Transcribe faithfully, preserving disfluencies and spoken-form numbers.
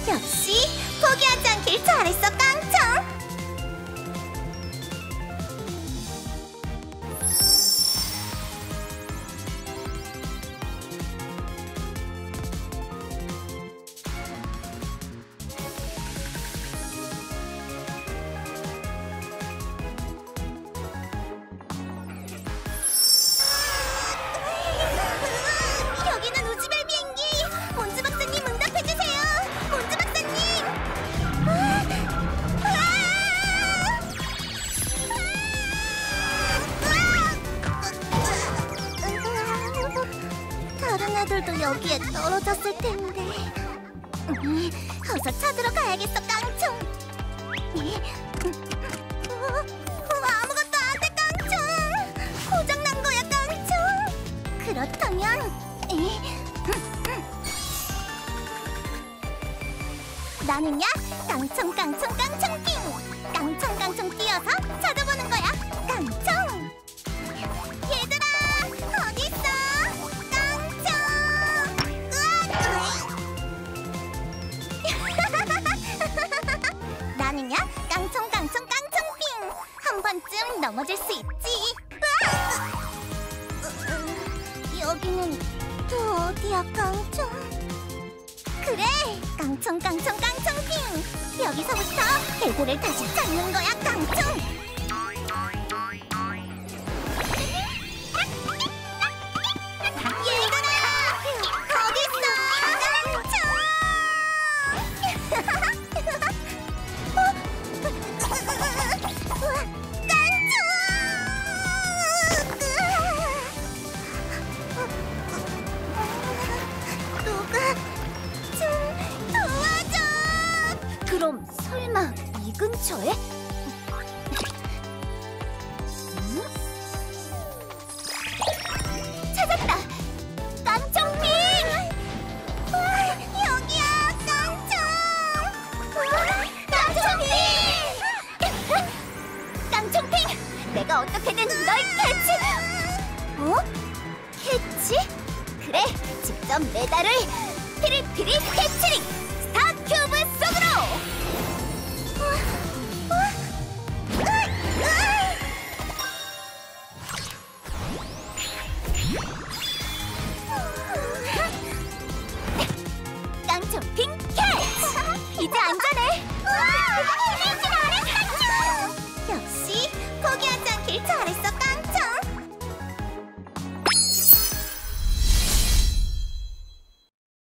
역시 포기하지 않길 잘했어, 깡총. 여기는 우즈벨 비행기. 몬즈 박사님 응답해주세요. 몬즈 박사님. 다른 애들도 여기에 떨어졌을 텐데. 음, 어서 찾으러 가야겠어, 깡총. 어, 어, 아무것도 안 돼, 깡총. 고장난 거야, 깡총. 그렇다면 에? 나는야, 깡총 깡총 깡총핑. 깡총 깡총 뛰어서 찾아보는 거야, 깡총. 얘들아, 어디 있어? 깡총. 나는야, 깡총 깡총 깡총핑. 한 번쯤 넘어질 수 있지. 여기는 또 어디야, 깡총? 그래, 깡총 깡총 깡총핑. 여기서부터 애들을 다시 찾는 거야, 깡총. 얘들아, 어디 있어, 깡총? 어? 누가 좀 도와줘. 그럼 설마 이 근처에? 응? 찾았다. 깡총핑. 와, 여기야, 깡총. 와, 깡총핑. 깡총핑, 내가 어떻게든 널 캐치. 어? 캐치? 그래, 직접 메달을 피리피리 캐치링 스타큐브 속으로! 깡총핑 캐치! 이제 안전해!